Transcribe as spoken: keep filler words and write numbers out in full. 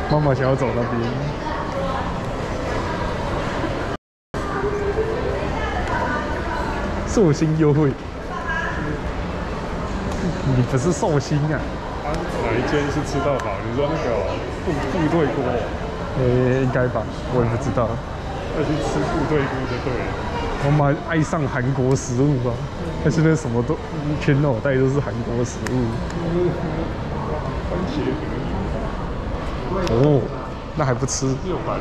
妈妈想要走那边。寿星优惠，你不是寿星啊？ 啊，哪一间是吃到饱？你说那个部部队锅？ 呃、应该吧，我也不知道。 要去吃部队锅就对了。 我妈爱上韩国食物吧？她现在什么都全脑袋都是韩国食物。 番茄哦，那还不吃？ 有白